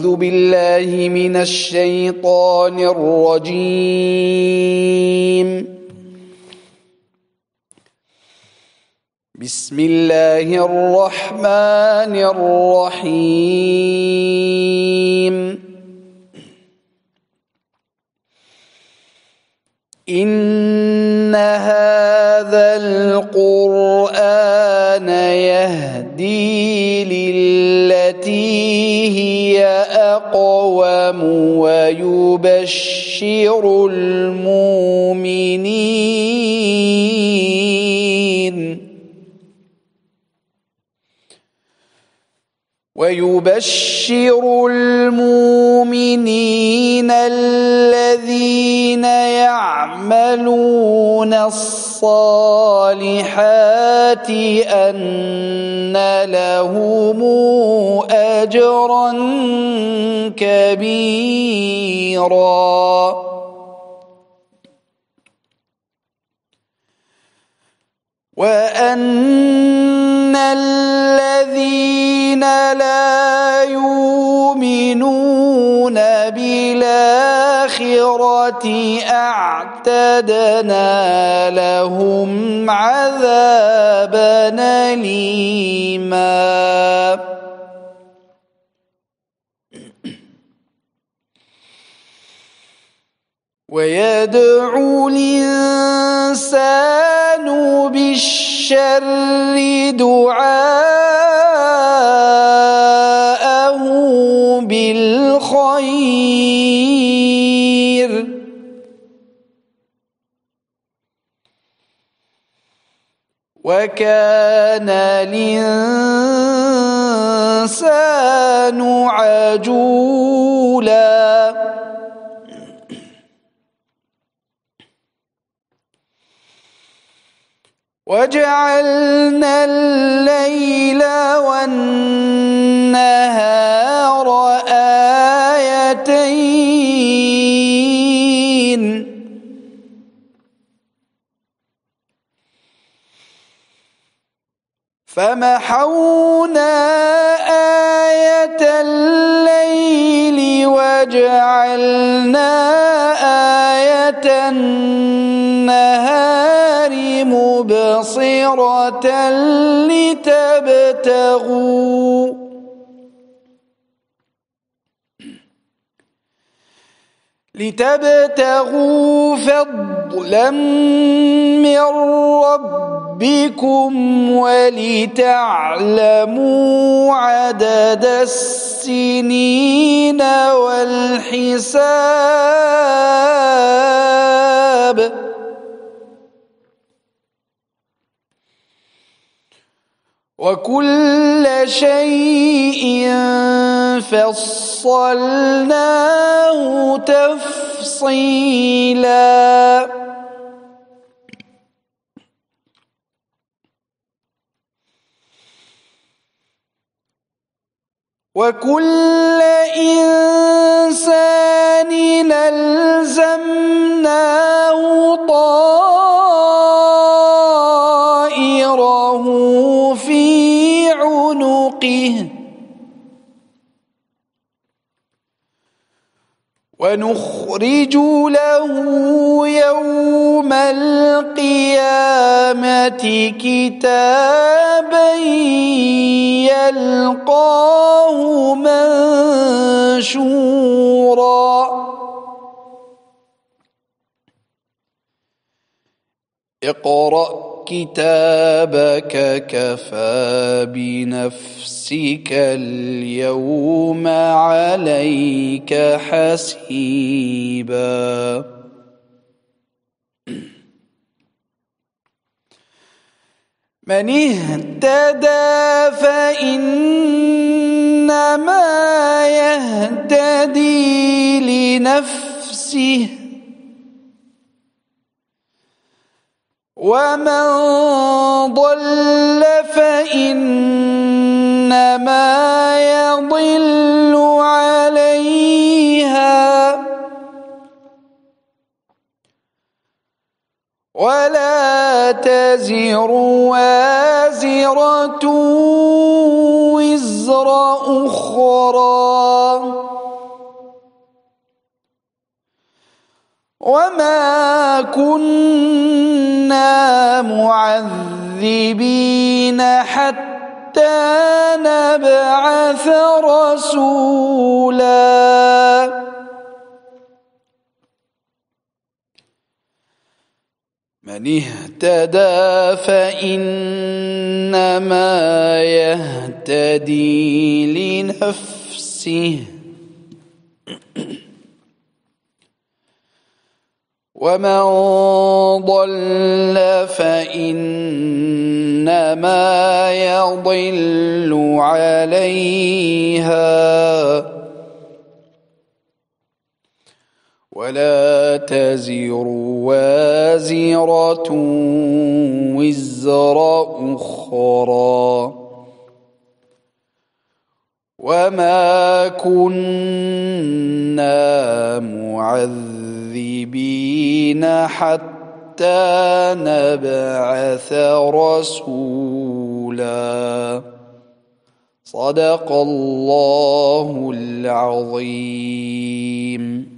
أعوذ بالله من الشيطان الرجيم. بسم الله الرحمن الرحيم. إن هذا القرآن يهدي للتي هي أقوم ويبشر المؤمنين الذين يعملون الصالحات أن لهم أجرا كبيرا وأن الذين لا يؤمنون بالآخرة أعتدنا لهم عذابا أليما. ويدعو الإنسان بالشر دعاءه بالخير وكان الإنسان عجولا. وجعلنا الليل والنهار آيتين فمحونا آية الليل وجعلنا آية النهار مبصرة لتبتغوا فضلا من ربكم ولتعلموا عدد السنين والحساب وكل شيء فصلناه تفصيلا. وكل إنسان ألزمناه طائره في عنقه ونخرج له يوم القيامة كتابا يلقاه منشورا. اقرأ كتابك كفى بنفسك اليوم عليك حسيبا. من اهتدى فإنما يهتدي لنفسه ومن ضل فإنما يضل عليها ولا تزر وازرة وزر أخرى وما كنا معذبين حتى نبعث رسولا من اهتدى فإنما يهتدي لنفسه ومن ضل فإنما يضل عليها ولا تزر وازرة وزر أخرى وما كنا معذبين حتى نبعث رسولا صدق الله العظيم.